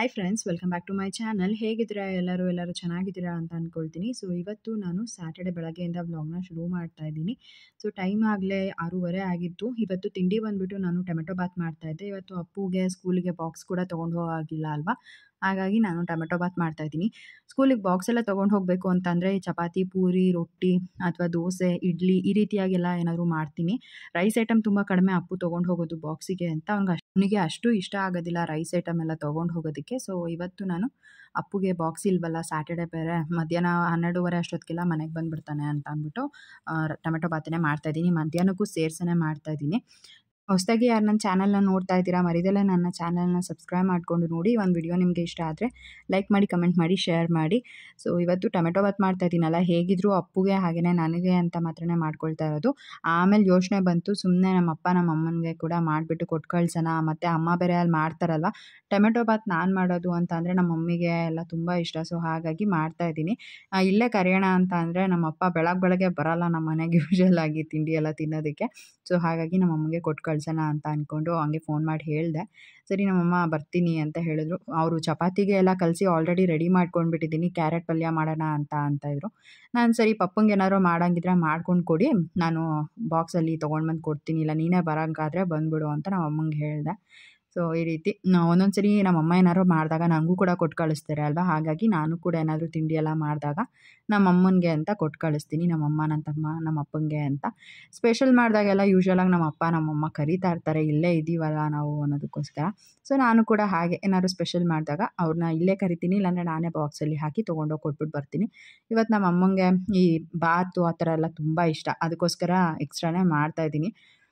Hi friends, welcome back to my channel. ಹೇಗಿದ್ದೀರಾ ಎಲ್ಲರೂ ಚೆನ್ನಾಗಿದ್ದೀರಾ ಅಂತ ಅಂದ್ಕೊಳ್ತೀನಿ. ಸೊ ಇವತ್ತು ನಾನು ಸ್ಯಾಟರ್ಡೆ ಬೆಳಗ್ಗೆಯಿಂದ ವ್ಲಾಗ್ನ ಶುರು ಮಾಡ್ತಾ ಇದ್ದೀನಿ. ಸೊ ಟೈಮ್ ಆಗಲೇ 6:30 ಆಗಿತ್ತು. ಇವತ್ತು ತಿಂಡಿ ಬಂದುಬಿಟ್ಟು ನಾನು ಟೊಮೆಟೊ ಬಾತ್ ಮಾಡ್ತಾ ಇದ್ದೆ. ಇವತ್ತು ಅಪ್ಪುಗೆ ಸ್ಕೂಲಿಗೆ ಬಾಕ್ಸ್ ಕೂಡ ತೊಗೊಂಡು ಹೋಗಾಗಿಲ್ಲ ಅಲ್ವಾ, ಹಾಗಾಗಿ ನಾನು ಟೊಮೆಟೊ ಬಾತ್ ಮಾಡ್ತಾ ಇದ್ದೀನಿ. ಸ್ಕೂಲಿಗೆ ಬಾಕ್ಸ್ ಎಲ್ಲ ತೊಗೊಂಡು ಹೋಗಬೇಕು ಅಂತಂದರೆ ಚಪಾತಿ, ಪೂರಿ, ರೊಟ್ಟಿ ಅಥವಾ ದೋಸೆ, ಇಡ್ಲಿ ಈ ರೀತಿಯಾಗೆಲ್ಲ ಏನಾದರೂ ಮಾಡ್ತೀನಿ. ರೈಸ್ ಐಟಮ್ ತುಂಬ ಕಡಿಮೆ ಅಪ್ಪು ತೊಗೊಂಡು ಹೋಗೋದು ಬಾಕ್ಸಿಗೆ ಅಂತ. ಅವನಿಗೆ ಅಷ್ಟು ಇಷ್ಟ ಆಗೋದಿಲ್ಲ ರೈಸ್ ಐಟಮ್ ಎಲ್ಲ ತೊಗೊಂಡು ಹೋಗೋದಕ್ಕೆ. ಸೊ ಇವತ್ತು ನಾನು ಅಪ್ಪುಗೆ ಬಾಕ್ಸ್ ಇಲ್ವಲ್ಲ, ಸ್ಯಾಟರ್ಡೆ ಬೇರೆ, ಮಧ್ಯಾಹ್ನ 12:30 ಅಷ್ಟೊತ್ತಿಗೆಲ್ಲ ಮನೆಗೆ ಬಂದುಬಿಡ್ತಾನೆ ಅಂತ ಅಂದ್ಬಿಟ್ಟು ಟೊಮೆಟೊ ಬಾತನ್ನೇ ಮಾಡ್ತಾಯಿದ್ದೀನಿ. ಮಧ್ಯಾಹ್ನಕ್ಕೂ ಸೇರ್ಸೇ ಮಾಡ್ತಾಯಿದ್ದೀನಿ. ಹೊಸದಾಗಿ ಯಾರು ನನ್ನ ಚಾನಲ್ನ ನೋಡ್ತಾ ಇದ್ದೀರಾ, ಮರಿದಲ್ಲೇ ನನ್ನ ಚಾನಲ್ನ ಸಬ್ಸ್ಕ್ರೈಬ್ ಮಾಡಿಕೊಂಡು ನೋಡಿ. ಒಂದು ವಿಡಿಯೋ ನಿಮಗೆ ಇಷ್ಟ ಆದರೆ ಲೈಕ್ ಮಾಡಿ, ಕಮೆಂಟ್ ಮಾಡಿ, ಶೇರ್ ಮಾಡಿ. ಸೊ ಇವತ್ತು ಟೊಮೆಟೊ ಬಾತ್ ಮಾಡ್ತಾ ಇದ್ದೀನಲ್ಲ, ಹೇಗಿದ್ರು ಅಪ್ಪುಗೆ ಹಾಗೆಯೇ ನನಗೆ ಅಂತ ಮಾತ್ರನೇ ಮಾಡ್ಕೊಳ್ತಾ ಇರೋದು. ಆಮೇಲೆ ಯೋಚನೆ ಬಂತು, ಸುಮ್ಮನೆ ನಮ್ಮಪ್ಪ ನಮ್ಮಮ್ಮನಿಗೆ ಕೂಡ ಮಾಡಿಬಿಟ್ಟು ಕೊಟ್ಟು ಕಳ್ಸೋಣ. ಮತ್ತು ಅಮ್ಮ ಬೇರೆ ಅಲ್ಲಿ ಮಾಡ್ತಾರಲ್ವ, ಟೊಮೆಟೊ ಬಾತ್ ನಾನು ಮಾಡೋದು ಅಂತ ಅಂದರೆ ನಮ್ಮ ಮಮ್ಮಿಗೆ ಎಲ್ಲ ತುಂಬ ಇಷ್ಟ. ಸೊ ಹಾಗಾಗಿ ಮಾಡ್ತಾಯಿದ್ದೀನಿ. ಇಲ್ಲೇ ಕರೆಯೋಣ ಅಂತ ಅಂದರೆ ನಮ್ಮಪ್ಪ ಬೆಳಗ್ಗೆ ಬರೋಲ್ಲ ನಮ್ಮ ಮನೆಗೆ ಯೂಶ್ವಲ್ ಆಗಿ ತಿಂಡಿ ಎಲ್ಲ ತಿನ್ನೋದಕ್ಕೆ. ಸೊ ಹಾಗಾಗಿ ನಮ್ಮ ಅಮ್ಮಗೆ ಕೊಟ್ಟು ಕಳ್ಸೋಣ ಅಂತ ಅಂದ್ಕೊಂಡು ಹಂಗೆ ಫೋನ್ ಮಾಡಿ ಹೇಳಿದೆ. ಸರಿ ನಮ್ಮಮ್ಮ ಬರ್ತೀನಿ ಅಂತ ಹೇಳಿದ್ರು. ಅವರು ಚಪಾತಿಗೆ ಎಲ್ಲ ಕಲಸಿ ಆಲ್ರೆಡಿ ರೆಡಿ ಮಾಡ್ಕೊಂಡ್ಬಿಟ್ಟಿದ್ದೀನಿ, ಕ್ಯಾರೆಟ್ ಪಲ್ಯ ಮಾಡೋಣ ಅಂತಾಯಿದ್ರು. ನಾನು ಸರಿ ಪಪ್ಪಂಗೆ ಏನಾದ್ರು ಮಾಡೋಂಗಿದ್ರೆ ಮಾಡ್ಕೊಂಡು ಕೊಡಿ, ನಾನು ಬಾಕ್ಸಲ್ಲಿ ತೊಗೊಂಡು ಬಂದು ಕೊಡ್ತೀನಿ, ಇಲ್ಲ ನೀನೇ ಬರೋಂಗಾದ್ರೆ ಬಂದುಬಿಡು ಅಂತ ನಮ್ಮ ಅಮ್ಮಂಗೆ ಹೇಳಿದೆ. ಸೊ ಈ ರೀತಿ ಒಂದೊಂದು ಸರಿ ನಮ್ಮಮ್ಮ ಏನಾದ್ರು ಮಾಡಿದಾಗ ನನಗೂ ಕೂಡ ಕೊಟ್ಟು ಕಳಿಸ್ತಾರೆ ಅಲ್ವಾ, ಹಾಗಾಗಿ ನಾನು ಕೂಡ ಏನಾದರೂ ತಿಂಡಿ ಎಲ್ಲ ಮಾಡಿದಾಗ ನಮ್ಮ ಅಮ್ಮನಿಗೆ ಅಂತ ಕೊಟ್ಟು ಕಳಿಸ್ತೀನಿ, ನಮ್ಮಮ್ಮ, ನನ್ನ ತಮ್ಮ, ನಮ್ಮ ಅಪ್ಪಂಗೆ ಅಂತ. ಸ್ಪೆಷಲ್ ಮಾಡಿದಾಗೆಲ್ಲ ಯೂಶ್ವಲಾಗಿ ನಮ್ಮ ಅಪ್ಪ ನಮ್ಮಮ್ಮ ಕರೀತಾ ಇರ್ತಾರೆ, ಇಲ್ಲೇ ಇದ್ದೀವಲ್ಲ ನಾವು ಅನ್ನೋದಕ್ಕೋಸ್ಕರ. ಸೊ ನಾನು ಕೂಡ ಹಾಗೆ ಏನಾದ್ರು ಸ್ಪೆಷಲ್ ಮಾಡಿದಾಗ ಅವ್ರನ್ನ ಇಲ್ಲೇ ಕರಿತೀನಿ, ಇಲ್ಲಾಂದರೆ ನಾನೇ ಬಾಕ್ಸಲ್ಲಿ ಹಾಕಿ ತೊಗೊಂಡೋಗಿ ಕೊಟ್ಬಿಟ್ಟು ಬರ್ತೀನಿ. ಇವತ್ತು ನಮ್ಮ ಅಮ್ಮಂಗೆ ಈ ಬಾತು ಆ ಥರ ಎಲ್ಲ ತುಂಬ ಇಷ್ಟ, ಅದಕ್ಕೋಸ್ಕರ ಎಕ್ಸ್ಟ್ರಾನೇ ಮಾಡ್ತಾಯಿದ್ದೀನಿ.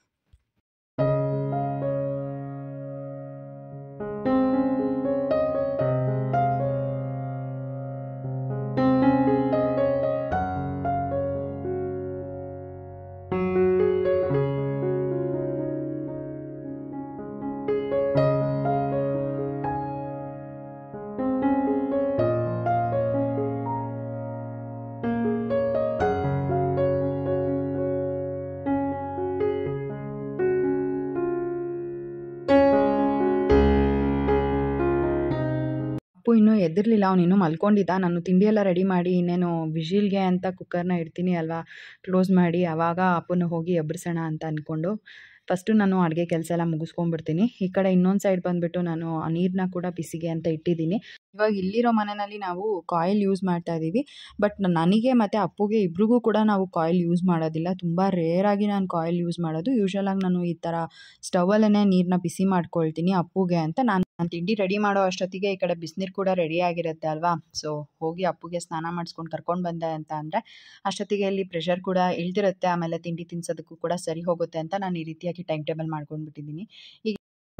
ಅಪ್ಪು ಇನ್ನೂ ಎದ್ದಿರಲಿಲ್ಲ, ಅವನಿನ್ನೂ ಮಲ್ಕೊಂಡಿದ್ದ. ನಾನು ತಿಂಡಿ ಎಲ್ಲ ರೆಡಿ ಮಾಡಿ ಇನ್ನೇನು ವಿಜಿಲ್ಗೆ ಅಂತ ಕುಕ್ಕರ್ನ ಇಡ್ತೀನಿ ಅಲ್ವಾ, ಕ್ಲೋಸ್ ಮಾಡಿ, ಆವಾಗ ಅಪ್ಪನ ಹೋಗಿ ಎಬ್ಬರಿಸೋಣ ಅಂತ ಅಂದ್ಕೊಂಡು ಫಸ್ಟು ನಾನು ಅಡುಗೆ ಕೆಲಸ ಎಲ್ಲ ಮುಗಿಸ್ಕೊಂಡ್ಬಿಡ್ತೀನಿ. ಈ ಕಡೆ ಇನ್ನೊಂದು ಸೈಡ್ ಬಂದುಬಿಟ್ಟು ನಾನು ನೀರನ್ನ ಕೂಡ ಬಿಸಿಗೆ ಅಂತ ಇಟ್ಟಿದ್ದೀನಿ. ಇವಾಗ ಇಲ್ಲಿರೋ ಮನೆಯಲ್ಲಿ ನಾವು ಕಾಯಿಲ್ ಯೂಸ್ ಮಾಡ್ತಾ ಇದ್ದೀವಿ. ಬಟ್ ನನಗೆ ಮತ್ತು ಅಪ್ಪುಗೆ ಇಬ್ರಿಗೂ ಕೂಡ ನಾವು ಕಾಯಿಲ್ ಯೂಸ್ ಮಾಡೋದಿಲ್ಲ. ತುಂಬ ರೇರಾಗಿ ನಾನು ಕಾಯಿಲ್ ಯೂಸ್ ಮಾಡೋದು. ಯೂಶ್ವಲಾಗಿ ನಾನು ಈ ಥರ ಸ್ಟವಲ್ಲೇ ನೀರನ್ನ ಬಿಸಿ ಮಾಡ್ಕೊಳ್ತೀನಿ ಅಪ್ಪುಗೆ ಅಂತ. ನಾನು ತಿಂಡಿ ರೆಡಿ ಮಾಡೋ ಅಷ್ಟೊತ್ತಿಗೆ ಈ ಕಡೆ ಬಿಸಿನೀರು ಕೂಡ ರೆಡಿ ಆಗಿರುತ್ತೆ ಅಲ್ವಾ. ಸೊ ಹೋಗಿ ಅಪ್ಪುಗೆ ಸ್ನಾನ ಮಾಡಿಸ್ಕೊಂಡು ಕರ್ಕೊಂಡು ಬಂದೆ ಅಂತ ಅಂದರೆ ಅಷ್ಟೊತ್ತಿಗೆ ಇಲ್ಲಿ ಪ್ರೆಷರ್ ಕೂಡ ಇಳ್ದಿರುತ್ತೆ, ಆಮೇಲೆ ತಿಂಡಿ ತಿನ್ಸೋದಕ್ಕೂ ಕೂಡ ಸರಿ ಹೋಗುತ್ತೆ ಅಂತ ನಾನು ಈ ರೀತಿಯಾಗಿ ಟೈಮ್ ಟೇಬಲ್ ಮಾಡ್ಕೊಂಡ್ಬಿಟ್ಟಿದ್ದೀನಿ. ಈಗ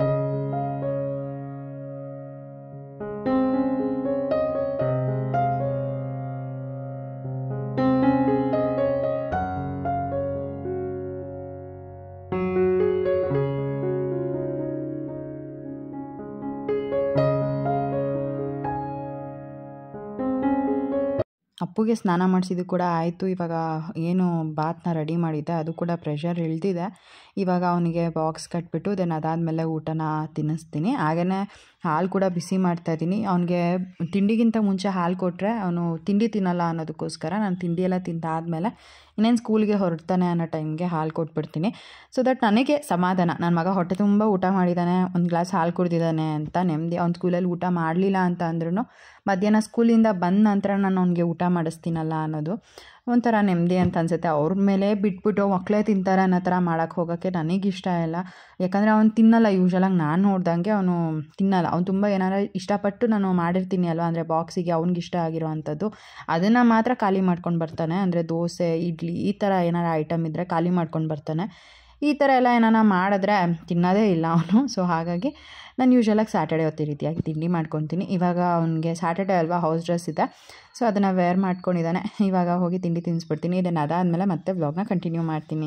ಅಪ್ಪುಗೆ ಸ್ನಾನ ಮಾಡಿಸಿದ್ದು ಕೂಡ ಆಯಿತು. ಇವಾಗ ಏನು ಬಾತನ್ನ ರೆಡಿ ಮಾಡಿದ್ದೆ ಅದು ಕೂಡ ಪ್ರೆಷರ್ ಇಳಿದಿದೆ. ಇವಾಗ ಅವನಿಗೆ ಬಾಕ್ಸ್ ಕಟ್ಬಿಟ್ಟು ದೆನ್ ಅದಾದಮೇಲೆ ಊಟನ ತಿನ್ನಿಸ್ತೀನಿ. ಹಾಗೆಯೇ ಹಾಲು ಕೂಡ ಬಿಸಿ ಮಾಡ್ತಾಯಿದ್ದೀನಿ. ಅವನಿಗೆ ತಿಂಡಿಗಿಂತ ಮುಂಚೆ ಹಾಲು ಕೊಟ್ಟರೆ ಅವನು ತಿಂಡಿ ತಿನ್ನಲ್ಲ ಅನ್ನೋದಕ್ಕೋಸ್ಕರ ನಾನು ತಿಂಡಿ ಎಲ್ಲ ತಿಂದಾದಮೇಲೆ ಇನ್ನೇನು ಸ್ಕೂಲ್ಗೆ ಹೊರಡ್ತಾನೆ ಅನ್ನೋ ಟೈಮ್ಗೆ ಹಾಲು ಕೊಟ್ಬಿಡ್ತೀನಿ. ಸೊ ದಟ್ ನನಗೆ ಸಮಾಧಾನ, ನನ್ನ ಮಗ ಹೊಟ್ಟೆ ತುಂಬ ಊಟ ಮಾಡಿದ್ದಾನೆ, ಒಂದು ಗ್ಲಾಸ್ ಹಾಲು ಕುಡಿದಿದ್ದಾನೆ ಅಂತ ನೆಮ್ಮದಿ. ಅವ್ನು ಸ್ಕೂಲಲ್ಲಿ ಊಟ ಮಾಡಲಿಲ್ಲ ಅಂತ ಅಂದ್ರೂ ಮಧ್ಯಾಹ್ನ ಸ್ಕೂಲಿಂದ ಬಂದ ನಂತರ ನಾನು ಅವ್ನಿಗೆ ಊಟ ಮಾಡಿಸ್ತೀನಲ್ಲ ಅನ್ನೋದು ಒಂಥರ ನೆಮ್ಮದಿ ಅಂತ ಅನಿಸುತ್ತೆ. ಅವ್ರ ಮೇಲೆ ಬಿಟ್ಬಿಟ್ಟು ಮಕ್ಕಳೇ ತಿಂತಾರೆ ಅನ್ನೋ ಥರ ಮಾಡೋಕ್ಕೆ ಹೋಗೋಕ್ಕೆ ನನಗಿಷ್ಟ ಇಲ್ಲ. ಯಾಕಂದರೆ ಅವ್ನು ತಿನ್ನಲ್ಲ, ಯೂಶ್ವಲಾಗಿ ನಾನು ನೋಡ್ದಂಗೆ ಅವನು ತಿನ್ನಲ್ಲ. ಅವ್ನು ತುಂಬ ಏನಾರು ಇಷ್ಟಪಟ್ಟು ನಾನು ಮಾಡಿರ್ತೀನಿ ಅಲ್ವ, ಅಂದರೆ ಬಾಕ್ಸಿಗೆ ಅವ್ನಿಗಿಷ್ಟ ಆಗಿರೋ ಅಂಥದ್ದು ಅದನ್ನು ಮಾತ್ರ ಖಾಲಿ ಮಾಡ್ಕೊಂಡು ಬರ್ತಾನೆ. ಅಂದರೆ ದೋಸೆ, ಇಡ್ಲಿ ಈ ಥರ ಏನಾರು ಐಟಮ್ ಇದ್ದರೆ ಖಾಲಿ ಮಾಡ್ಕೊಂಡು ಬರ್ತಾನೆ. ಈ ಥರ ಎಲ್ಲ ಏನಾರ ಮಾಡಿದ್ರೆ ತಿನ್ನೋದೇ ಇಲ್ಲ ಅವನು. ಸೊ ಹಾಗಾಗಿ ನಾನು ಯೂಶ್ವಲಾಗಿ ಸ್ಯಾಟರ್ಡೆ ಹೊತ್ತು ಈ ರೀತಿಯಾಗಿ ತಿಂಡಿ ಮಾಡ್ಕೊತೀನಿ. ಇವಾಗ ಅವನಿಗೆ ಸ್ಯಾಟರ್ಡೆ ಅಲ್ವಾ, ಹೌಸ್ ಡ್ರೆಸ್ ಇದೆ, ಸೊ ಅದನ್ನು ವೇರ್ ಮಾಡ್ಕೊಂಡಿದ್ದಾನೆ. ಇವಾಗ ಹೋಗಿ ತಿಂಡಿ ತಿನ್ನಿಸ್ಬಿಡ್ತೀನಿ. ಇದನ್ನು ಅದಾದಮೇಲೆ ಮತ್ತೆ ವ್ಲಾಗ್ನ ಕಂಟಿನ್ಯೂ ಮಾಡ್ತೀನಿ.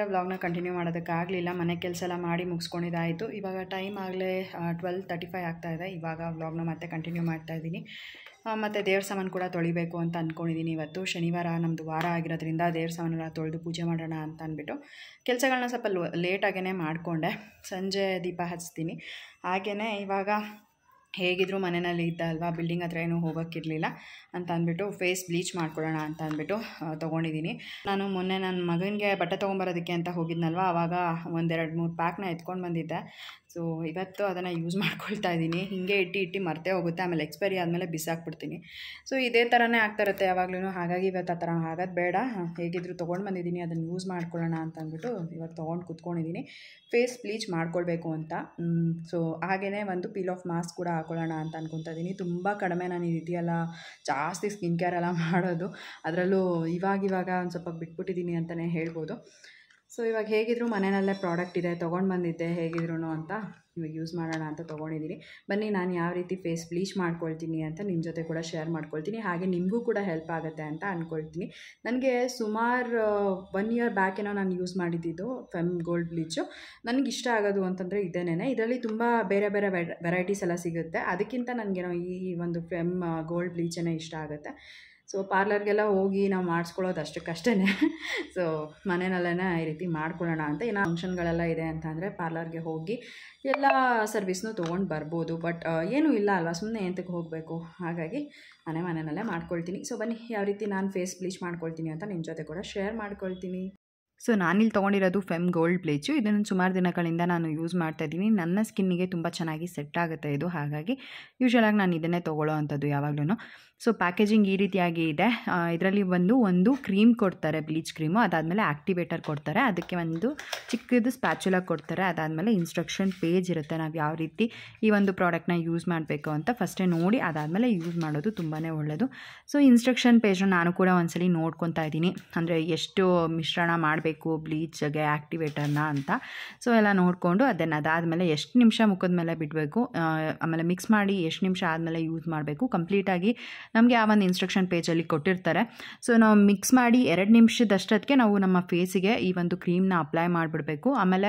ವ್ಲಾಗ್ನ ಕಂಟಿನ್ಯೂ ಮಾಡೋದಕ್ಕಾಗಲಿಲ್ಲ. ಮನೆ ಕೆಲಸ ಎಲ್ಲ ಮಾಡಿ ಮುಗಿಸ್ಕೊಂಡಿದ್ದಾಯಿತು. ಇವಾಗ ಟೈಮ್ ಆಗಲೇ 12:35 ಆಗ್ತಾಯಿದೆ. ಇವಾಗ ವ್ಲಾಗ್ನ ಮತ್ತೆ ಕಂಟಿನ್ಯೂ ಮಾಡ್ತಾಯಿದ್ದೀನಿ. ಮತ್ತು ದೇವ್ರ ಸಾಮಾನು ಕೂಡ ತೊಳಿಬೇಕು ಅಂತ ಅಂದ್ಕೊಂಡಿದ್ದೀನಿ. ಇವತ್ತು ಶನಿವಾರ ನಮ್ಮದು ವಾರ ಆಗಿರೋದ್ರಿಂದ ದೇವ್ರ ಸಾಮಾನೆಲ್ಲ ತೊಳೆದು ಪೂಜೆ ಮಾಡೋಣ ಅಂತ ಅಂದ್ಬಿಟ್ಟು ಕೆಲಸಗಳನ್ನ ಸ್ವಲ್ಪ ಲೇಟಾಗೇ ಮಾಡಿಕೊಂಡೆ. ಸಂಜೆ ದೀಪ ಹಚ್ತೀನಿ. ಹಾಗೆಯೇ ಇವಾಗ ಹೇಗಿದ್ದರೂ ಮನೆಯಲ್ಲಿ ಇದ್ದ ಅಲ್ವಾ, ಬಿಲ್ಡಿಂಗ್ ಹತ್ರ ಏನೂ ಹೋಗೋಕ್ಕಿರಲಿಲ್ಲ ಅಂತ ಅಂದ್ಬಿಟ್ಟು ಫೇಸ್ ಬ್ಲೀಚ್ ಮಾಡ್ಕೊಳ್ಳೋಣ ಅಂತ ಅಂದ್ಬಿಟ್ಟು ತೊಗೊಂಡಿದ್ದೀನಿ. ನಾನು ಮೊನ್ನೆ ನನ್ನ ಮಗನಿಗೆ ಬಟ್ಟೆ ತೊಗೊಂಬರೋದಕ್ಕೆ ಅಂತ ಹೋಗಿದ್ನಲ್ವ, ಆವಾಗ 1-2-3 ಪ್ಯಾಕ್ನ ಎತ್ಕೊಂಡು ಬಂದಿದ್ದೆ. ಸೊ ಇವತ್ತು ಅದನ್ನು ಯೂಸ್ ಮಾಡ್ಕೊಳ್ತಾ ಇದ್ದೀನಿ. ಹೀಗೆ ಇಟ್ಟು ಮರ್ತೇ ಹೋಗುತ್ತೆ, ಆಮೇಲೆ ಎಕ್ಸ್ಪೈರಿ ಆದಮೇಲೆ ಬಿಸಾಕ್ಬಿಡ್ತೀನಿ. ಸೊ ಇದೇ ಥರನೇ ಆಗ್ತಾಯಿರುತ್ತೆ ಯಾವಾಗಲೂ. ಹಾಗಾಗಿ ಇವತ್ತು ಆ ಥರ ಆಗೋದು ಬೇಡ, ಹೇಗಿದ್ದರೂ ತೊಗೊಂಡು ಬಂದಿದ್ದೀನಿ, ಅದನ್ನು ಯೂಸ್ ಮಾಡ್ಕೊಳ್ಳೋಣ ಅಂತ ಅಂದ್ಬಿಟ್ಟು ಇವಾಗ ತೊಗೊಂಡು ಕೂತ್ಕೊಂಡಿದ್ದೀನಿ. ಫೇಸ್ ಬ್ಲೀಚ್ ಮಾಡ್ಕೊಳ್ಬೇಕು ಅಂತ. ಸೊ ಹಾಗೆಯೇ ಒಂದು ಪೀಲ್ ಆಫ್ ಮಾಸ್ಕ್ ಕೂಡ ಹಾಕೊಳ್ಳೋಣ ಅಂತ ಅಂದ್ಕೊತಾ ಇದ್ದೀನಿ. ತುಂಬ ಕಡಿಮೆ ನಾನು ಈ ರೀತಿಯೆಲ್ಲ ಜಾಸ್ತಿ ಸ್ಕಿನ್ ಕೇರ್ ಎಲ್ಲ ಮಾಡೋದು, ಅದರಲ್ಲೂ ಇವಾಗ ಒಂದು ಸ್ವಲ್ಪ ಬಿಟ್ಬಿಟ್ಟಿದ್ದೀನಿ ಅಂತಲೇ ಹೇಳ್ಬೋದು. ಸೊ ಇವಾಗ ಹೇಗಿದ್ದರೂ ಮನೆಯಲ್ಲೇ ಪ್ರಾಡಕ್ಟ್ ಇದೆ, ತೊಗೊಂಡು ಬಂದಿದ್ದೆ ಹೇಗಿದ್ರು ಅಂತ ಇವಾಗ ಯೂಸ್ ಮಾಡೋಣ ಅಂತ ತೊಗೊಂಡಿದ್ದೀನಿ. ಬನ್ನಿ ನಾನು ಯಾವ ರೀತಿ ಫೇಸ್ ಬ್ಲೀಚ್ ಮಾಡ್ಕೊಳ್ತೀನಿ ಅಂತ ನಿಮ್ಮ ಜೊತೆ ಕೂಡ ಶೇರ್ ಮಾಡ್ಕೊಳ್ತೀನಿ. ಹಾಗೆ ನಿಮಗೂ ಕೂಡ ಹೆಲ್ಪ್ ಆಗುತ್ತೆ ಅಂತ ಅಂದ್ಕೊಳ್ತೀನಿ. ನನಗೆ ಸುಮಾರು 1 ಇಯರ್ ಬ್ಯಾಕ್ ಏನೋ ನಾನು ಯೂಸ್ ಮಾಡಿದ್ದು ಫೆಮ್ ಗೋಲ್ಡ್ ಬ್ಲೀಚು. ನನಗೆ ಇಷ್ಟ ಆಗೋದು ಅಂತಂದರೆ ಇದೇನೇ. ಇದರಲ್ಲಿ ತುಂಬ ಬೇರೆ ಬೇರೆ ವೆರೈಟೀಸ್ ಎಲ್ಲ ಸಿಗುತ್ತೆ. ಅದಕ್ಕಿಂತ ನನಗೇನೋ ಈ ಒಂದು ಫೆಮ್ ಗೋಲ್ಡ್ ಬ್ಲೀಚೇ ಇಷ್ಟ ಆಗುತ್ತೆ. ಸೊ ಪಾರ್ಲರ್ಗೆಲ್ಲ ಹೋಗಿ ನಾವು ಮಾಡಿಸ್ಕೊಳ್ಳೋದು ಅಷ್ಟಕ್ಕಷ್ಟೇ. ಸೊ ಮನೆಯಲ್ಲೇ ಈ ರೀತಿ ಮಾಡ್ಕೊಳ್ಳೋಣ ಅಂತ. ಏನೋ ಫಂಕ್ಷನ್ಗಳೆಲ್ಲ ಇದೆ ಅಂತ ಅಂದರೆ ಪಾರ್ಲರ್ಗೆ ಹೋಗಿ ಎಲ್ಲ ಸರ್ವಿಸ್ನೂ ತೊಗೊಂಡು ಬರ್ಬೋದು. ಬಟ್ ಏನೂ ಇಲ್ಲ ಅಲ್ವಾ, ಸುಮ್ಮನೆ ಎಂತಕ್ಕೆ ಹೋಗಬೇಕು. ಹಾಗಾಗಿ ಮನೆಯಲ್ಲೇ ಮಾಡ್ಕೊಳ್ತೀನಿ. ಸೊ ಬನ್ನಿ ಯಾವ ರೀತಿ ನಾನು ಫೇಸ್ ಬ್ಲೀಚ್ ಮಾಡ್ಕೊಳ್ತೀನಿ ಅಂತ ನಿಮ್ಮ ಜೊತೆ ಕೂಡ ಶೇರ್ ಮಾಡ್ಕೊಳ್ತೀನಿ. ಸೊ ನಾನಿಲ್ಲಿ ತೊಗೊಂಡಿರೋದು ಫೆಮ್ ಗೋಲ್ಡ್ ಬ್ಲೀಚು. ಇದನ್ನು ಸುಮಾರು ದಿನಗಳಿಂದ ನಾನು ಯೂಸ್ ಮಾಡ್ತಾಯಿದ್ದೀನಿ. ನನ್ನ ಸ್ಕಿನ್ನಿಗೆ ತುಂಬ ಚೆನ್ನಾಗಿ ಸೆಟ್ ಆಗುತ್ತೆ ಇದು. ಹಾಗಾಗಿ ಯೂಶ್ವಲಾಗಿ ನಾನು ಇದನ್ನೇ ತೊಗೊಳ್ಳೋ ಅಂಥದ್ದು ಯಾವಾಗಲೂ. ಸೊ ಪ್ಯಾಕೇಜಿಂಗ್ ಈ ರೀತಿಯಾಗಿ ಇದೆ. ಇದರಲ್ಲಿ ಒಂದು ಕ್ರೀಮ್ ಕೊಡ್ತಾರೆ, ಬ್ಲೀಚ್ ಕ್ರೀಮು. ಅದಾದಮೇಲೆ ಆ್ಯಕ್ಟಿವೇಟರ್ ಕೊಡ್ತಾರೆ. ಅದಕ್ಕೆ ಒಂದು ಚಿಕ್ಕದು ಸ್ಪ್ಯಾಚುಲ ಕೊಡ್ತಾರೆ. ಅದಾದಮೇಲೆ ಇನ್ಸ್ಟ್ರಕ್ಷನ್ ಪೇಜ್ ಇರುತ್ತೆ, ನಾವು ಯಾವ ರೀತಿ ಈ ಒಂದು ಪ್ರಾಡಕ್ಟ್ನ ಯೂಸ್ ಮಾಡಬೇಕು ಅಂತ ಫಸ್ಟೇ ನೋಡಿ ಅದಾದಮೇಲೆ ಯೂಸ್ ಮಾಡೋದು ತುಂಬಾ ಒಳ್ಳೆಯದು. ಸೊ ಇನ್ಸ್ಟ್ರಕ್ಷನ್ ಪೇಜ್ನ ನಾನು ಕೂಡ ಒಂದ್ಸಲಿ ನೋಡ್ಕೊತಾ ಇದ್ದೀನಿ, ಅಂದರೆ ಎಷ್ಟು ಮಿಶ್ರಣ ಮಾಡಬೇಕು ಬ್ಲೀಚ್ಗೆ ಆ್ಯಕ್ಟಿವೇಟರ್ನ ಅಂತ. ಸೊ ಎಲ್ಲ ನೋಡಿಕೊಂಡು ಅದಾದಮೇಲೆ ಎಷ್ಟು ನಿಮಿಷ ಮುಖದ ಮೇಲೆ ಬಿಡಬೇಕು, ಆಮೇಲೆ ಮಿಕ್ಸ್ ಮಾಡಿ ಎಷ್ಟು ನಿಮಿಷ ಆದಮೇಲೆ ಯೂಸ್ ಮಾಡಬೇಕು, ಕಂಪ್ಲೀಟಾಗಿ ನಮಗೆ ಆ ಒಂದು ಇನ್ಸ್ಟ್ರಕ್ಷನ್ ಪೇಜಲ್ಲಿ ಕೊಟ್ಟಿರ್ತಾರೆ. ಸೊ ನಾವು ಮಿಕ್ಸ್ ಮಾಡಿ 2 ನಿಮಿಷದಷ್ಟೊತ್ತಿಗೆ ನಾವು ನಮ್ಮ ಫೇಸಿಗೆ ಈ ಒಂದು ಕ್ರೀಮ್ನ ಅಪ್ಲೈ ಮಾಡಿಬಿಡಬೇಕು. ಆಮೇಲೆ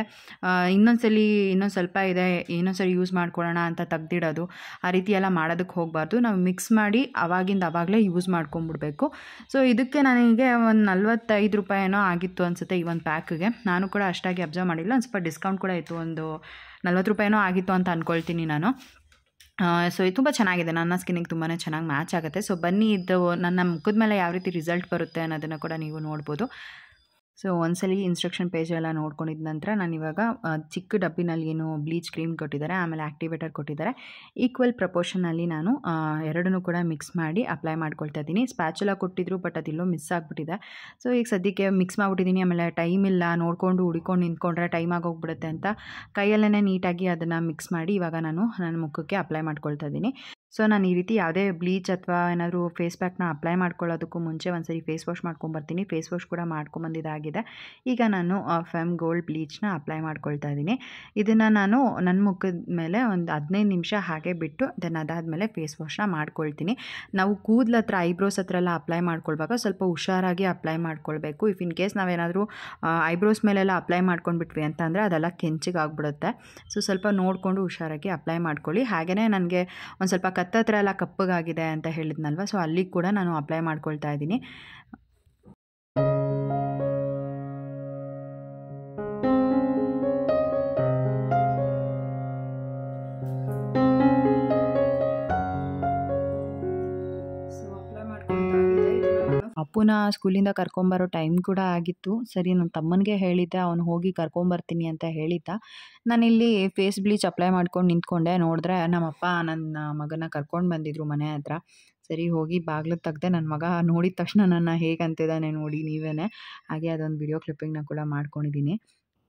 ಇನ್ನೊಂದು ಸ್ವಲ್ಪ ಇದೆ, ಇನ್ನೊಂದ್ಸರಿ ಯೂಸ್ ಮಾಡ್ಕೊಳ್ಳೋಣ ಅಂತ ತೆಗ್ದಿಡೋದು, ಆ ರೀತಿ ಎಲ್ಲ ಮಾಡೋದಕ್ಕೆ ಹೋಗಬಾರ್ದು. ನಾವು ಮಿಕ್ಸ್ ಮಾಡಿ ಆವಾಗಲೇ ಯೂಸ್ ಮಾಡ್ಕೊಂಬಿಡ್ಬೇಕು. ಸೊ ಇದಕ್ಕೆ ನನಗೆ ಒಂದು 45 ರೂಪಾಯಿನೋ ಆಗಿತ್ತು ಅನಿಸುತ್ತೆ ಈ ಒಂದು ಪ್ಯಾಕ್ಗೆ. ನಾನು ಕೂಡ ಅಷ್ಟಾಗಿ ಅಬ್ಸರ್ವ್ ಮಾಡಿಲ್ಲ, ಒಂದು ಸ್ವಲ್ಪ ಡಿಸ್ಕೌಂಟ್ ಕೂಡ ಇತ್ತು, ಒಂದು 40 ರೂಪಾಯಿನೋ ಆಗಿತ್ತು ಅಂತ ಅಂದ್ಕೊಳ್ತೀನಿ ನಾನು. ಸೊ ಇದು ತುಂಬ ಚೆನ್ನಾಗಿದೆ, ನನ್ನ ಸ್ಕಿನ್ನಿಗೆ ತುಂಬಾ ಚೆನ್ನಾಗಿ ಮ್ಯಾಚ್ ಆಗುತ್ತೆ. ಸೊ ಬನ್ನಿ ಇದು ನನ್ನ ಮುಖದ ಮೇಲೆ ಯಾವ ರೀತಿ ರಿಸಲ್ಟ್ ಬರುತ್ತೆ ಅನ್ನೋದನ್ನು ಕೂಡ ನೀವು ನೋಡ್ಬೋದು. ಸೊ ಒಂದ್ಸಲಿ ಇನ್ಸ್ಟ್ರಕ್ಷನ್ ಪೇಜ್ ಎಲ್ಲ ನೋಡ್ಕೊಂಡಿದ್ದ ನಂತರ ನಾನಿವಾಗ ಚಿಕ್ಕ ಡಬ್ಬಿನಲ್ಲಿ ಏನು ಬ್ಲೀಚ್ ಕ್ರೀಮ್ ಕೊಟ್ಟಿದ್ದಾರೆ, ಆಮೇಲೆ ಆ್ಯಕ್ಟಿವೇಟರ್ ಕೊಟ್ಟಿದ್ದಾರೆ, ಈಕ್ವಲ್ ಪ್ರಪೋರ್ಷನಲ್ಲಿ ನಾನು ಎರಡನ್ನೂ ಕೂಡ ಮಿಕ್ಸ್ ಮಾಡಿ ಅಪ್ಲೈ ಮಾಡ್ಕೊಳ್ತಾ ಇದ್ದೀನಿ. ಸ್ಪ್ಯಾಚುಲ ಕೊಟ್ಟಿದ್ರು, ಬಟ್ ಅದೆಲ್ಲೋ ಮಿಸ್ ಆಗಿಬಿಟ್ಟಿದೆ. ಸೊ ಈಗ ಸದ್ಯಕ್ಕೆ ಮಿಕ್ಸ್ ಮಾಡಿಬಿಟ್ಟಿದ್ದೀನಿ. ಆಮೇಲೆ ಟೈಮ್ ಇಲ್ಲ, ನೋಡಿಕೊಂಡು ಹುಡ್ಕೊಂಡು ನಿಂತ್ಕೊಂಡ್ರೆ ಟೈಮ್ ಆಗೋಗ್ಬಿಡುತ್ತೆ ಅಂತ ಕೈಯಲ್ಲೇ ನೀಟಾಗಿ ಅದನ್ನು ಮಿಕ್ಸ್ ಮಾಡಿ ಇವಾಗ ನಾನು ನನ್ನ ಮುಖಕ್ಕೆ ಅಪ್ಲೈ ಮಾಡ್ಕೊಳ್ತಾ ಇದ್ದೀನಿ. ಸೊ ನಾನು ಈ ರೀತಿ ಯಾವುದೇ ಬ್ಲೀಚ್ ಅಥವಾ ಏನಾದರೂ ಫೇಸ್ ಪ್ಯಾಕ್ನ ಅಪ್ಲೈ ಮಾಡ್ಕೊಳ್ಳೋದಕ್ಕೂ ಮುಂಚೆ ಒಂದ್ಸರಿ ಫೇಸ್ ವಾಶ್ ಮಾಡ್ಕೊಂಬರ್ತೀನಿ. ಫೇಸ್ ವಾಶ್ ಕೂಡ ಮಾಡ್ಕೊಂಬಂದಿದ್ದಾಗಿದೆ. ಈಗ ನಾನು ಫೆಮ್ ಗೋಲ್ಡ್ ಬ್ಲೀಚ್ನ ಅಪ್ಲೈ ಮಾಡ್ಕೊಳ್ತಾ ಇದ್ದೀನಿ. ಇದನ್ನು ನಾನು ನನ್ನ ಮುಖದ ಮೇಲೆ ಒಂದು 15 ನಿಮಿಷ ಹಾಗೆ ಬಿಟ್ಟು ಅದಾದಮೇಲೆ ಫೇಸ್ ವಾಶ್ನ ಮಾಡ್ಕೊಳ್ತೀನಿ. ನಾವು ಕೂದಲ ಹತ್ರ, ಐಬ್ರೋಸ್ ಹತ್ರ ಎಲ್ಲ ಅಪ್ಲೈ ಮಾಡ್ಕೊಳ್ವಾಗ ಸ್ವಲ್ಪ ಹುಷಾರಾಗಿ ಅಪ್ಲೈ ಮಾಡ್ಕೊಳ್ಬೇಕು. ಇಫ್ ಇನ್ ಕೇಸ್ ನಾವೇನಾದರೂ ಐಬ್ರೋಸ್ ಮೇಲೆಲ್ಲ ಅಪ್ಲೈ ಮಾಡ್ಕೊಂಡ್ಬಿಟ್ವಿ ಅಂತಂದರೆ ಅದೆಲ್ಲ ಕೆಂಚಿಗೆ ಆಗಿಬಿಡುತ್ತೆ. ಸೊ ಸ್ವಲ್ಪ ನೋಡಿಕೊಂಡು ಹುಷಾರಾಗಿ ಅಪ್ಲೈ ಮಾಡ್ಕೊಳ್ಳಿ. ಹಾಗೆಯೇ ನನಗೆ ಒಂದು ಸ್ವಲ್ಪ ಹತ್ರ ಎಲ್ಲ ಕಪ್ಪಗಾಗಿದೆ ಅಂತ ಹೇಳಿದ್ನಲ್ವ, ಸೊ ಅಲ್ಲಿ ಕೂಡ ನಾನು ಅಪ್ಲೈ ಮಾಡ್ಕೊಳ್ತಾ ಇದ್ದೀನಿ. ಅಪ್ಪುನ ಸ್ಕೂಲಿಂದ ಕರ್ಕೊಂಬರೋ ಟೈಮ್ ಕೂಡ ಆಗಿತ್ತು. ಸರಿ ನನ್ನ ತಮ್ಮನಿಗೆ ಹೇಳಿದ್ದೆ, ಅವನು ಹೋಗಿ ಕರ್ಕೊಂಬರ್ತೀನಿ ಅಂತ ಹೇಳಿದ್ದ. ನಾನಿಲ್ಲಿ ಫೇಸ್ ಬ್ಲೀಚ್ ಅಪ್ಲೈ ಮಾಡ್ಕೊಂಡು ನಿಂತ್ಕೊಂಡೆ. ನೋಡಿದ್ರೆ ನಮ್ಮಪ್ಪ ನನ್ನ ಮಗನ ಕರ್ಕೊಂಡು ಬಂದಿದ್ರು ಮನೆ ಹತ್ರ. ಸರಿ ಹೋಗಿ ಬಾಗಿಲು ತೆಗ್ದೆ. ನನ್ನ ಮಗ ನೋಡಿದ ತಕ್ಷಣ ನನ್ನ ಹೇಗಂತಿದ್ದಾನೆ ನೋಡಿ ನೀವೇ. ಹಾಗೆ ಅದೊಂದು ವಿಡಿಯೋ ಕ್ಲಿಪ್ಪಿಂಗ್ನ ಕೂಡ ಮಾಡ್ಕೊಂಡಿದ್ದೀನಿ.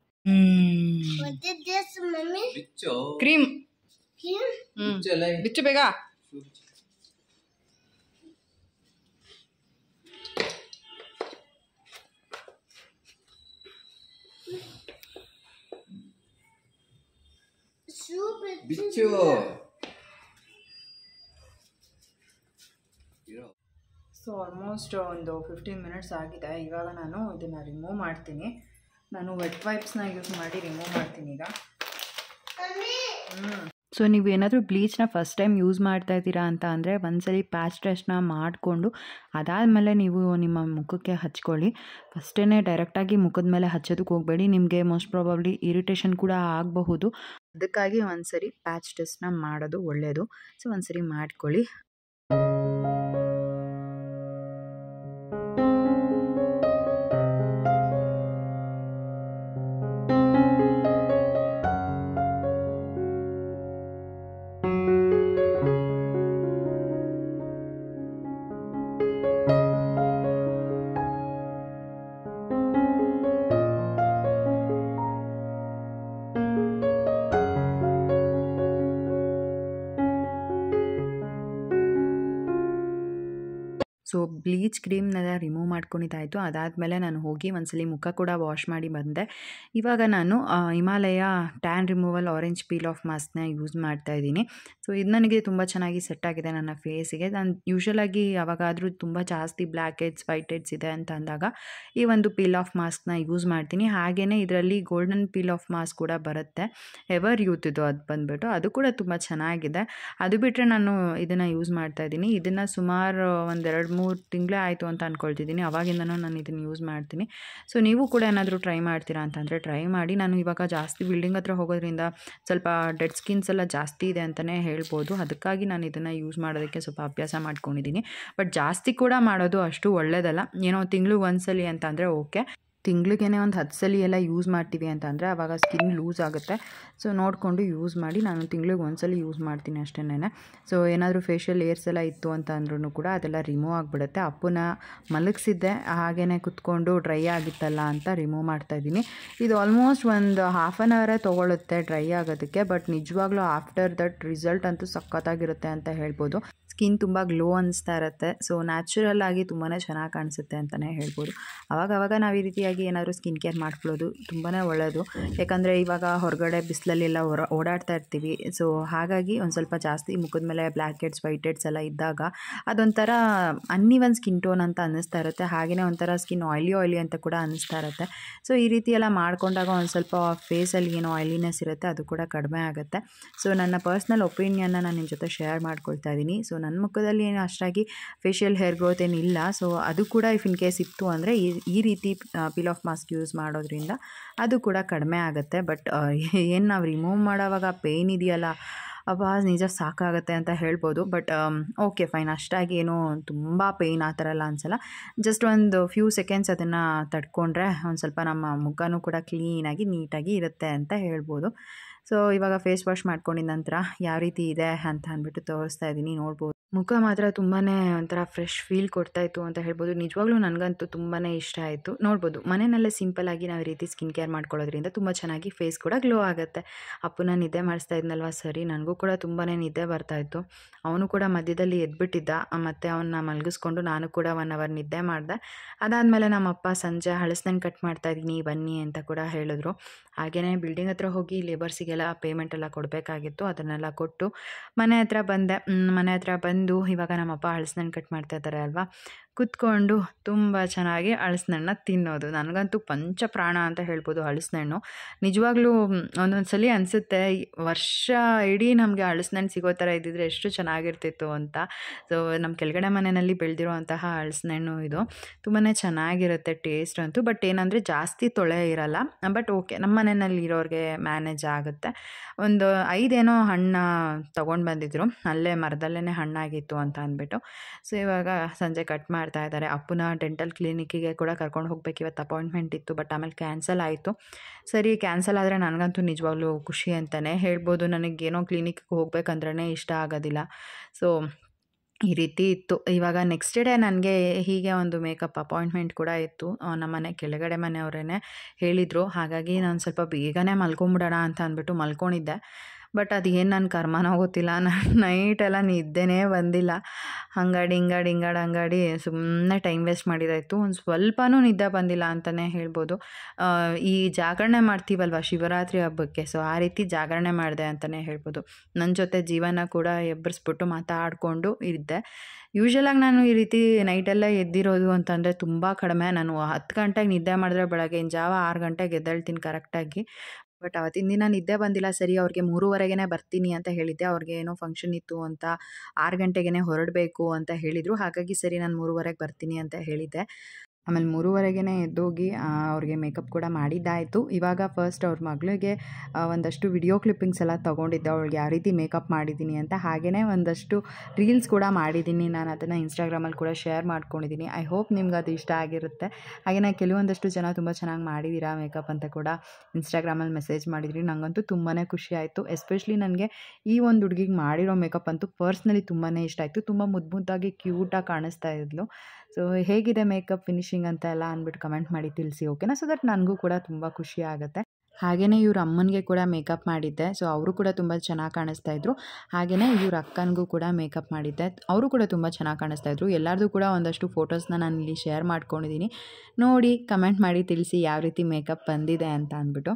ಕ್ರೀಮ್ ಬಿಚ್ಚು ಬೇಗ. ಬಿಚ್ಚು. ಸೊ ಆಲ್ಮೋಸ್ಟ್ ಒಂದು 15 ಮಿನಿಟ್ಸ್ ಆಗಿದೆ. ಇವಾಗ ನಾನು ಇದನ್ನು ರಿಮೂವ್ ಮಾಡ್ತೀನಿ. ನಾನು ವೆಟ್ ವೈಪ್ಸ್ನ ಯೂಸ್ ಮಾಡಿ ರಿಮೂವ್ ಮಾಡ್ತೀನಿ ಈಗ. ಸೊ ನೀವು ಏನಾದರೂ ಬ್ಲೀಚ್ನ ಫಸ್ಟ್ ಟೈಮ್ ಯೂಸ್ ಮಾಡ್ತಾ ಇದ್ದೀರಾ ಅಂತ ಅಂದರೆ ಒಂದ್ಸಲಿ ಪ್ಯಾಚ್ ಟೆಸ್ಟ್ನ ಮಾಡಿಕೊಂಡು ಅದಾದಮೇಲೆ ನೀವು ನಿಮ್ಮ ಮುಖಕ್ಕೆ ಹಚ್ಕೊಳ್ಳಿ. ಫಸ್ಟೇ ಡೈರೆಕ್ಟಾಗಿ ಮುಖದ ಮೇಲೆ ಹಚ್ಚೋದಕ್ಕೆ ಹೋಗಬೇಡಿ, ನಿಮಗೆ ಮೋಸ್ಟ್ ಪ್ರಾಬಬ್ಲಿ ಇರಿಟೇಷನ್ ಕೂಡ ಆಗಬಹುದು. ಅದಕ್ಕಾಗಿ ಒಂದ್ಸರಿ ಪ್ಯಾಚ್ ಟೆಸ್ಟ್ನ ಮಾಡೋದು ಒಳ್ಳೆಯದು. ಸೊ ಒಂದ್ಸರಿ ಮಾಡ್ಕೊಳ್ಳಿ. ಸೊ ಬ್ಲೀಚ್ ಕ್ರೀಮ್ನೆಲ್ಲ ರಿಮೂವ್ ಮಾಡ್ಕೊಂಡಿದ್ದಾಯಿತು. ಅದಾದಮೇಲೆ ನಾನು ಹೋಗಿ ಒಂದ್ಸಲಿ ಮುಖ ಕೂಡ ವಾಶ್ ಮಾಡಿ ಬಂದೆ. ಇವಾಗ ನಾನು Himalaya tan removal orange peel off ಮಾಸ್ಕ್ನ ಯೂಸ್ ಮಾಡ್ತಾಯಿದ್ದೀನಿ. ಸೊ ಇದು ನನಗೆ ತುಂಬ ಚೆನ್ನಾಗಿ ಸೆಟ್ ಆಗಿದೆ ನನ್ನ ಫೇಸಿಗೆ. ನಾನು ಯೂಶ್ವಲಾಗಿ ಯಾವಾಗಾದರೂ ತುಂಬ ಜಾಸ್ತಿ ಬ್ಲ್ಯಾಕ್ ಹೆಡ್ಸ್ ವೈಟ್ ಹೆಡ್ಸ್ ಇದೆ ಅಂತ ಅಂದಾಗ ಈ ಒಂದು ಪೀಲ್ ಆಫ್ ಮಾಸ್ಕ್ನ ಯೂಸ್ ಮಾಡ್ತೀನಿ. ಹಾಗೆಯೇ ಇದರಲ್ಲಿ ಗೋಲ್ಡನ್ ಪೀಲ್ ಆಫ್ ಮಾಸ್ಕ್ ಕೂಡ ಬರುತ್ತೆ, ಎವರ್ ಯೂತ್ ಇದು, ಅದು ಬಂದುಬಿಟ್ಟು ಅದು ಕೂಡ ತುಂಬ ಚೆನ್ನಾಗಿದೆ. ಅದು ಬಿಟ್ಟರೆ ನಾನು ಇದನ್ನು ಯೂಸ್ ಮಾಡ್ತಾಯಿದ್ದೀನಿ. ಇದನ್ನು ಸುಮಾರು ಒಂದು 2-3 ತಿಂಗಳೇ ಆಯಿತು ಅಂತ ಅಂದ್ಕೊಳ್ತಿದ್ದೀನಿ. ಅವಾಗಿಂದನೂ ನಾನು ಇದನ್ನು ಯೂಸ್ ಮಾಡ್ತೀನಿ. ಸೊ ನೀವು ಕೂಡ ಏನಾದರೂ ಟ್ರೈ ಮಾಡ್ತೀರಾ ಅಂತಂದರೆ ಟ್ರೈ ಮಾಡಿ. ನಾನು ಇವಾಗ ಜಾಸ್ತಿ ಬಿಲ್ಡಿಂಗ್ ಹತ್ರ ಹೋಗೋದ್ರಿಂದ ಸ್ವಲ್ಪ ಡೆಡ್ ಸ್ಕಿನ್ಸ್ ಎಲ್ಲ ಜಾಸ್ತಿ ಇದೆ ಅಂತಲೇ ಹೇಳ್ಬೋದು. ಅದಕ್ಕಾಗಿ ನಾನು ಇದನ್ನು ಯೂಸ್ ಮಾಡೋದಕ್ಕೆ ಸ್ವಲ್ಪ ಅಭ್ಯಾಸ ಮಾಡ್ಕೊಂಡಿದ್ದೀನಿ. ಬಟ್ ಜಾಸ್ತಿ ಕೂಡ ಮಾಡೋದು ಅಷ್ಟು ಒಳ್ಳೆಯದಲ್ಲ. ಏನೋ ತಿಂಗ್ಳಿಗೆ ಒಂದ್ಸಲಿ ಅಂತ ಅಂದರೆ ಓಕೆ, ತಿಂಗಳಿಗೇ ಒಂದು 10 ಸಲ ಎಲ್ಲ ಯೂಸ್ ಮಾಡ್ತೀವಿ ಅಂತ ಅಂದರೆ ಆವಾಗ ಸ್ಕಿನ್ ಲೂಸ್ ಆಗುತ್ತೆ. ಸೊ ನೋಡಿಕೊಂಡು ಯೂಸ್ ಮಾಡಿ. ನಾನು ತಿಂಗಳಿಗೆ ಒಂದ್ಸಲ ಯೂಸ್ ಮಾಡ್ತೀನಿ ಅಷ್ಟೇನೆ. ಸೊ ಏನಾದರೂ ಫೇಶಿಯಲ್ ಏರ್ಸ್ ಎಲ್ಲ ಇತ್ತು ಅಂತ ಅಂದ್ರೂ ಕೂಡ ಅದೆಲ್ಲ ರಿಮೂವ್ ಆಗಿಬಿಡುತ್ತೆ. ಅಪ್ಪನ ಮಲಗಿಸಿದ್ದೆ, ಹಾಗೇ ಕುತ್ಕೊಂಡು ಡ್ರೈ ಆಗಿತ್ತಲ್ಲ ಅಂತ ರಿಮೂವ್ ಮಾಡ್ತಾಯಿದ್ದೀನಿ. ಇದು ಆಲ್ಮೋಸ್ಟ್ ಒಂದು ಹಾಫ್ ಆನ್ ಅವರೇ ತೊಗೊಳುತ್ತೆ ಡ್ರೈ ಆಗೋದಕ್ಕೆ. ಬಟ್ ನಿಜವಾಗ್ಲೂ ಆಫ್ಟರ್ ದಟ್ ರಿಸಲ್ಟ್ ಅಂತೂ ಸಖತ್ತಾಗಿರುತ್ತೆ ಅಂತ ಹೇಳ್ಬೋದು. ಸ್ಕಿನ್ ತುಂಬ ಗ್ಲೋ ಅನಿಸ್ತಾ ಇರುತ್ತೆ. ಸೊ ನ್ಯಾಚುರಲ್ ಆಗಿ ತುಂಬಾ ಚೆನ್ನಾಗಿ ಕಾಣಿಸುತ್ತೆ ಅಂತಲೇ ಹೇಳ್ಬೋದು. ಆವಾಗವಾಗ ನಾವು ಈ ರೀತಿಯಾಗಿ ಏನಾದರೂ ಸ್ಕಿನ್ ಕೇರ್ ಮಾಡ್ಕೊಳ್ಳೋದು ತುಂಬಾ ಒಳ್ಳೆಯದು. ಯಾಕಂದರೆ ಇವಾಗ ಹೊರಗಡೆ ಬಿಸಿಲಲ್ಲೆಲ್ಲ ಓಡಾಡ್ತಾ ಇರ್ತೀವಿ. ಸೊ ಹಾಗಾಗಿ ಒಂದು ಸ್ವಲ್ಪ ಜಾಸ್ತಿ ಮುಖದ ಮೇಲೆ ಬ್ಲ್ಯಾಕ್ ಹೆಡ್ಸ್ ವೈಟ್ ಹೆಡ್ಸ್ ಎಲ್ಲ ಇದ್ದಾಗ ಅದೊಂಥರ ಅನ್ನಿವನ್ ಸ್ಕಿನ್ ಟೋನ್ ಅಂತ ಅನ್ನಿಸ್ತಾ ಇರುತ್ತೆ. ಹಾಗೆಯೇ ಒಂಥರ ಸ್ಕಿನ್ ಆಯ್ಲಿ ಅಂತ ಕೂಡ ಅನ್ನಿಸ್ತಾ ಇರುತ್ತೆ. ಸೊ ಈ ರೀತಿ ಎಲ್ಲ ಮಾಡ್ಕೊಂಡಾಗ ಒಂದು ಸ್ವಲ್ಪ ಫೇಸಲ್ಲಿ ಏನೋ ಆಯ್ಲಿನೆಸ್ ಇರುತ್ತೆ ಅದು ಕೂಡ ಕಡಿಮೆ ಆಗುತ್ತೆ. ಸೊ ನನ್ನ ಪರ್ಸ್ನಲ್ ಒಪಿನಿಯನ್ನ ನಾನು ನಿಮ್ಮ ಜೊತೆ ಶೇರ್ ಮಾಡ್ಕೊಳ್ತಾ ಇದ್ದೀನಿ. ಸೊ ನನ್ನ ಮುಖದಲ್ಲಿ ಏನು ಅಷ್ಟಾಗಿ ಫೇಶಿಯಲ್ ಹೇರ್ ಗ್ರೋತ್ ಏನಿಲ್ಲ. ಸೊ ಅದು ಕೂಡ ಇಫ್ ಇನ್ ಕೇಸ್ ಇತ್ತು ಅಂದರೆ ಈ ರೀತಿ ಪೀಲ್ ಆಫ್ ಮಾಸ್ಕ್ ಯೂಸ್ ಮಾಡೋದ್ರಿಂದ ಅದು ಕೂಡ ಕಡಿಮೆ ಆಗುತ್ತೆ. ಬಟ್ ಏನು ನಾವು ರಿಮೂವ್ ಮಾಡೋವಾಗ ಪೇಯ್ನ್ ಇದೆಯಲ್ಲ, ಅಬ್ಬಾ ನಿಜ ಸಾಕಾಗುತ್ತೆ ಅಂತ ಹೇಳ್ಬೋದು. ಬಟ್ ಓಕೆ ಫೈನ್, ಅಷ್ಟಾಗಿ ಏನೂ ತುಂಬ ಪೇಯ್ನ್ ಆ ಥರ ಎಲ್ಲ ಅನಿಸಲ್ಲ. ಜಸ್ಟ್ ಒಂದು ಫ್ಯೂ ಸೆಕೆಂಡ್ಸ್ ಅದನ್ನು ತಡ್ಕೊಂಡ್ರೆ ಒಂದು ಸ್ವಲ್ಪ ನಮ್ಮ ಮುಖನೂ ಕೂಡ ಕ್ಲೀನಾಗಿ ನೀಟಾಗಿ ಇರುತ್ತೆ ಅಂತ ಹೇಳ್ಬೋದು. ಸೊ ಇವಾಗ ಫೇಸ್ ವಾಶ್ ಮಾಡ್ಕೊಂಡಿದ್ದ ನಂತರ ಯಾವ ರೀತಿ ಇದೆ ಅಂತ ಅಂದ್ಬಿಟ್ಟು ತೋರಿಸ್ತಾ ಇದ್ದೀನಿ, ನೋಡ್ಬೋದು. ಮುಖ ಮಾತ್ರ ತುಂಬಾ ಒಂಥರ ಫ್ರೆಶ್ ಫೀಲ್ ಕೊಡ್ತಾಯಿತ್ತು ಅಂತ ಹೇಳ್ಬೋದು. ನಿಜವಾಗ್ಲೂ ನನಗಂತೂ ತುಂಬಾ ಇಷ್ಟ ಆಯಿತು. ನೋಡ್ಬೋದು ಮನೆಯಲ್ಲೇ ಸಿಂಪಲ್ಲಾಗಿ ನಾವು ಈ ರೀತಿ ಸ್ಕಿನ್ ಕೇರ್ ಮಾಡ್ಕೊಳ್ಳೋದ್ರಿಂದ ತುಂಬ ಚೆನ್ನಾಗಿ ಫೇಸ್ ಕೂಡ ಗ್ಲೋ ಆಗುತ್ತೆ. ಅಪ್ಪನ ನಿದ್ದೆ ಮಾಡಿಸ್ತಾ ಇದ್ನಲ್ವ, ಸರಿ ನನಗೂ ಕೂಡ ತುಂಬಾ ನಿದ್ದೆ ಬರ್ತಾಯಿತ್ತು. ಅವನು ಕೂಡ ಮಧ್ಯದಲ್ಲಿ ಎದ್ಬಿಟ್ಟಿದ್ದ. ಮತ್ತು ಅವನ್ನ ಮಲಗಿಸ್ಕೊಂಡು ನಾನು ಕೂಡ 1 ಅವರ್ ನಿದ್ದೆ ಮಾಡಿದೆ. ಅದಾದಮೇಲೆ ನಮ್ಮಪ್ಪ ಸಂಜೆ ಹಳಸನ್ನ ಕಟ್ ಮಾಡ್ತಾಯಿದ್ದೀನಿ ಬನ್ನಿ ಅಂತ ಕೂಡ ಹೇಳಿದ್ರು. ಹಾಗೆಯೇ ಬಿಲ್ಡಿಂಗ್ ಹತ್ರ ಹೋಗಿ ಲೇಬರ್ಸಿಗೆಲ್ಲ ಪೇಮೆಂಟ್ ಎಲ್ಲ ಕೊಡಬೇಕಾಗಿತ್ತು. ಅದನ್ನೆಲ್ಲ ಕೊಟ್ಟು ಮನೆ ಹತ್ರ ಬಂದೆ. ಮನೆ ಹತ್ರ ಬಂದು ಇವಾಗ ನಮ್ಮಪ್ಪ ಹಳಸನ್ನ ಕಟ್ ಮಾಡ್ತಾ ಇದ್ದಾರೆ ಅಲ್ವಾ, ಕುತ್ಕೊಂಡು ತುಂಬ ಚೆನ್ನಾಗಿ ಹಳಸನ್ನ ತಿನ್ನೋದು. ನನಗಂತೂ ಪಂಚಪ್ರಾಣ ಅಂತ ಹೇಳ್ಬೋದು ಹಳಸಣ್ಣು. ನಿಜವಾಗ್ಲೂ ಒಂದೊಂದು ಸಲ ಅನಿಸುತ್ತೆ ವರ್ಷ ಇಡೀ ನಮಗೆ ಹಳಸಣ್ಣು ಸಿಗೋ ಥರ ಇದ್ದಿದ್ರೆ ಎಷ್ಟು ಚೆನ್ನಾಗಿರ್ತಿತ್ತು ಅಂತ. ಸೊ ನಮ್ಮ ಕೆಳಗಡೆ ಮನೆಯಲ್ಲಿ ಬೆಳೆದಿರುವಂತಹ ಹಳಸಣ್ಣು ಇದು ತುಂಬಾ ಚೆನ್ನಾಗಿರುತ್ತೆ ಟೇಸ್ಟ್ ಅಂತೂ. ಬಟ್ ಏನಂದರೆ ಜಾಸ್ತಿ ತೊಳೆ ಇರಲ್ಲ. ಬಟ್ ಓಕೆ, ನಮ್ಮ ಮನೆಯಲ್ಲಿ ಇರೋರಿಗೆ ಮ್ಯಾನೇಜ್ ಆಗುತ್ತೆ. ಒಂದು 5 ಏನೋ ಹಣ್ಣು ತೊಗೊಂಡು ಬಂದಿದ್ರು, ಅಲ್ಲೇ ಮರದಲ್ಲೇ ಹಣ್ಣಾಗಿತ್ತು ಅಂತ ಅಂದ್ಬಿಟ್ಟು. ಸೊ ಇವಾಗ ಸಂಜೆ ಕಟ್ ಮಾಡ್ತಾ ಇದ್ದಾರೆ. ಅಪ್ಪನ ಡೆಂಟಲ್ ಕ್ಲಿನಿಕ್ಕಿಗೆ ಕೂಡ ಕರ್ಕೊಂಡು ಹೋಗ್ಬೇಕು, ಇವತ್ತು ಅಪಾಯಿಂಟ್ಮೆಂಟ್ ಇತ್ತು. ಬಟ್ ಆಮೇಲೆ ಕ್ಯಾನ್ಸಲ್ ಆಯಿತು. ಸರಿ ಕ್ಯಾನ್ಸಲ್ ಆದರೆ ನನಗಂತೂ ನಿಜವಾಗ್ಲೂ ಖುಷಿ ಅಂತಲೇ ಹೇಳ್ಬೋದು. ನನಗೇನೋ ಕ್ಲಿನಿಕ್ಗೆ ಹೋಗ್ಬೇಕಂದ್ರೇ ಇಷ್ಟ ಆಗೋದಿಲ್ಲ. ಸೊ ಈ ರೀತಿ ಇತ್ತು. ಇವಾಗ ನೆಕ್ಸ್ಟ್ ಡೇ ನನಗೆ ಹೀಗೆ ಒಂದು ಮೇಕಪ್ ಅಪಾಯಿಂಟ್ಮೆಂಟ್ ಕೂಡ ಇತ್ತು. ನಮ್ಮನೆ ಕೆಳಗಡೆ ಮನೆಯವರೇ ಹೇಳಿದರು. ಹಾಗಾಗಿ ನಾನು ಸ್ವಲ್ಪ ಬೇಗನೆ ಮಲ್ಕೊಂಬಿಡೋಣ ಅಂತ ಅಂದ್ಬಿಟ್ಟು ಮಲ್ಕೊಂಡಿದ್ದೆ. ಬಟ್ ಅದು ಏನು ನನ್ನ ಕರ್ಮನೋ ಗೊತ್ತಿಲ್ಲ. ನಾನು ನೈಟೆಲ್ಲ ನಿದ್ದೆನೇ ಬಂದಿಲ್ಲ. ಹಂಗಾಡಿ ಸುಮ್ಮನೆ ಟೈಮ್ ವೇಸ್ಟ್ ಮಾಡಿದ್ದಾಯಿತು. ಒಂದು ಸ್ವಲ್ಪನೂ ನಿದ್ದೆ ಬಂದಿಲ್ಲ ಅಂತಲೇ ಹೇಳ್ಬೋದು. ಈ ಜಾಗರಣೆ ಮಾಡ್ತೀವಲ್ವ ಶಿವರಾತ್ರಿ ಹಬ್ಬಕ್ಕೆ, ಸೊ ಆ ರೀತಿ ಜಾಗರಣೆ ಮಾಡಿದೆ ಅಂತಲೇ ಹೇಳ್ಬೋದು. ನನ್ನ ಜೊತೆ ಜೀವನ ಕೂಡ ಎಬ್ಬರಿಸ್ಬಿಟ್ಟು ಮಾತಾಡಿಕೊಂಡು ಇದ್ದೆ. ಯೂಶ್ವಲಾಗಿ ನಾನು ಈ ರೀತಿ ನೈಟೆಲ್ಲ ಎದ್ದಿರೋದು ಅಂತಂದರೆ ತುಂಬ ಕಡಿಮೆ. ನಾನು 10 ಗಂಟೆಗೆ ನಿದ್ದೆ ಮಾಡಿದ್ರೆ ಬೆಳಗಿನ ಜಾವ 6 ಗಂಟೆಗೆ ಎದ್ದೇಳ್ತೀನಿ ಕರೆಕ್ಟಾಗಿ. ಬಟ್ ಅವತ್ತಿನ ದಿನ ನಿದ್ದೆ ಬಂದಿಲ್ಲ. ಸರಿ ಅವ್ರಿಗೆ 3:30ಗೆ ಬರ್ತೀನಿ ಅಂತ ಹೇಳಿದ್ದೆ. ಅವ್ರಿಗೆ ಏನೋ ಫಂಕ್ಷನ್ ಇತ್ತು ಅಂತ 6 ಗಂಟೆಗೆ ಹೊರಡಬೇಕು ಅಂತ ಹೇಳಿದರು. ಹಾಗಾಗಿ ಸರಿ ನಾನು 3:30ಗೆ ಬರ್ತೀನಿ ಅಂತ ಹೇಳಿದ್ದೆ. ಆಮೇಲೆ 3:30ಗೆ ಎದ್ದೋಗಿ ಅವ್ರಿಗೆ ಮೇಕಪ್ ಕೂಡ ಮಾಡಿದ್ದಾಯಿತು. ಇವಾಗ ಫಸ್ಟ್ ಅವ್ರ ಮಗಳಿಗೆ ಒಂದಷ್ಟು ವಿಡಿಯೋ ಕ್ಲಿಪ್ಪಿಂಗ್ಸ್ ಎಲ್ಲ ತೊಗೊಂಡಿದ್ದೆ, ಅವಳಿಗೆ ಯಾವ ರೀತಿ ಮೇಕಪ್ ಮಾಡಿದ್ದೀನಿ ಅಂತ. ಹಾಗೆಯೇ ಒಂದಷ್ಟು ರೀಲ್ಸ್ ಕೂಡ ಮಾಡಿದ್ದೀನಿ. ನಾನು ಅದನ್ನು ಇನ್ಸ್ಟಾಗ್ರಾಮಲ್ಲಿ ಕೂಡ ಶೇರ್ ಮಾಡ್ಕೊಂಡಿದ್ದೀನಿ. ಐ ಹೋಪ್ ನಿಮ್ಗೆ ಅದು ಇಷ್ಟ ಆಗಿರುತ್ತೆ. ಹಾಗೆಯೇ ಕೆಲವೊಂದಷ್ಟು ಜನ ತುಂಬ ಚೆನ್ನಾಗಿ ಮಾಡಿದ್ದೀರಾ ಮೇಕಪ್ ಅಂತ ಕೂಡ ಇನ್ಸ್ಟಾಗ್ರಾಮಲ್ಲಿ ಮೆಸೇಜ್ ಮಾಡಿದ್ರಿ. ನನಗಂತೂ ತುಂಬಾ ಖುಷಿ ಆಯಿತು. ಎಸ್ಪೆಷಲಿ ನನಗೆ ಈ ಒಂದು ಹುಡುಗಿಗೆ ಮಾಡಿರೋ ಮೇಕಪ್ ಅಂತೂ ಪರ್ಸ್ನಲಿ ತುಂಬಾ ಇಷ್ಟ ಆಯಿತು. ತುಂಬ ಮುದ್ದಾಗಿ ಕ್ಯೂಟಾಗಿ ಕಾಣಿಸ್ತಾ ಇದ್ಲು. ಸೊ ಹೇಗಿದೆ ಮೇಕಪ್ ಫಿನಿಶಿಂಗ್ ಅಂತ ಎಲ್ಲ ಅಂದ್ಬಿಟ್ಟು ಕಮೆಂಟ್ ಮಾಡಿ ತಿಳಿಸಿ, ಓಕೆನಾ? ಸೊ ದಟ್ ನನಗೂ ಕೂಡ ತುಂಬ ಖುಷಿ ಆಗುತ್ತೆ. ಹಾಗೆಯೇ ಇವ್ರ ಅಮ್ಮನಿಗೆ ಕೂಡ ಮೇಕಪ್ ಮಾಡಿದ್ದೆ. ಸೊ ಅವರು ಕೂಡ ತುಂಬ ಚೆನ್ನಾಗಿ ಕಾಣಿಸ್ತಾ ಇದ್ರು. ಹಾಗೆಯೇ ಇವ್ರ ಅಕ್ಕನಿಗೂ ಕೂಡ ಮೇಕಪ್ ಮಾಡಿದ್ದೆ. ಅವರು ಕೂಡ ತುಂಬ ಚೆನ್ನಾಗಿ ಕಾಣಿಸ್ತಾ ಇದ್ರು. ಎಲ್ಲರದು ಕೂಡ ಒಂದಷ್ಟು ಫೋಟೋಸ್ನ ನಾನು ಇಲ್ಲಿ ಶೇರ್ ಮಾಡ್ಕೊಂಡಿದ್ದೀನಿ. ನೋಡಿ ಕಮೆಂಟ್ ಮಾಡಿ ತಿಳಿಸಿ ಯಾವ ರೀತಿ ಮೇಕಪ್ ಬಂದಿದೆ ಅಂತ ಅಂದ್ಬಿಟ್ಟು.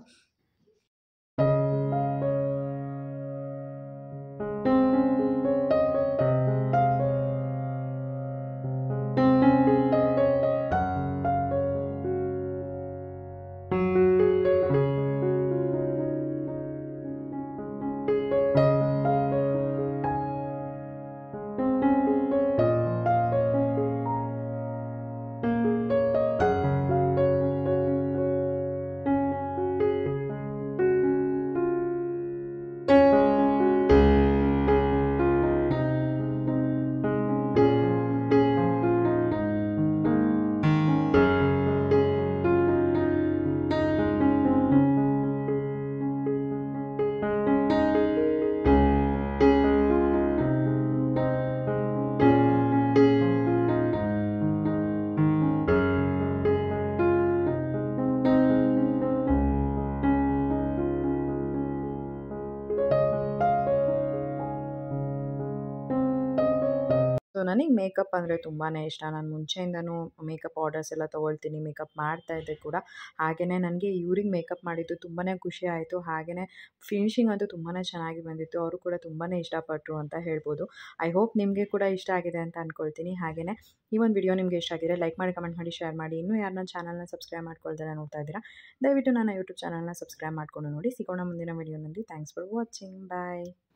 ಸೊ ನನಗೆ ಮೇಕಪ್ ಅಂದರೆ ತುಂಬಾ ಇಷ್ಟ. ನಾನು ಮುಂಚೆಯಿಂದನೂ ಮೇಕಪ್ ಆರ್ಡರ್ಸ್ ಎಲ್ಲ ತೊಗೊಳ್ತೀನಿ, ಮೇಕಪ್ ಮಾಡ್ತಾಯಿದ್ದೆ ಕೂಡ. ಹಾಗೆಯೇ ನನಗೆ ಇವ್ರಿಗೆ ಮೇಕಪ್ ಮಾಡಿದ್ದು ತುಂಬಾ ಖುಷಿ ಆಯಿತು. ಹಾಗೆಯೇ ಫಿನಿಶಿಂಗ್ ಅಂತೂ ತುಂಬಾ ಚೆನ್ನಾಗಿ ಬಂದಿತ್ತು. ಅವರು ಕೂಡ ತುಂಬಾ ಇಷ್ಟಪಟ್ಟರು ಅಂತ ಹೇಳ್ಬೋದು. ಐ ಹೋಪ್ ನಿಮಗೆ ಕೂಡ ಇಷ್ಟ ಆಗಿದೆ ಅಂತ ಅಂದ್ಕೊಳ್ತೀನಿ. ಹಾಗೆಯೇ ಈ ಒಂದು ವಿಡಿಯೋ ನಿಮಗೆ ಇಷ್ಟ ಆಗಿದ್ರೆ ಲೈಕ್ ಮಾಡಿ, ಕಮೆಂಟ್ ಮಾಡಿ, ಶೇರ್ ಮಾಡಿ. ಇನ್ನೂ ಯಾರು ನನ್ನ ಚಾನಲ್ನ ಸಬ್ಸ್ಕ್ರೈಬ್ ಮಾಡ್ಕೊಳ್ತಾರೆ ನೋಡ್ತಾ ಇದ್ದೀರಾ, ದಯವಿಟ್ಟು ನನ್ನ ಯೂಟ್ಯೂಬ್ ಚಾನಲ್ನ ಸಬ್ಸ್ಕ್ರೈಬ್ ಮಾಡ್ಕೊಂಡು ನೋಡಿ. ಸಿಗೋಣ ಮುಂದಿನ ವಿಡಿಯೋನಲ್ಲಿ. Thanks for watching. ಬಾಯ್.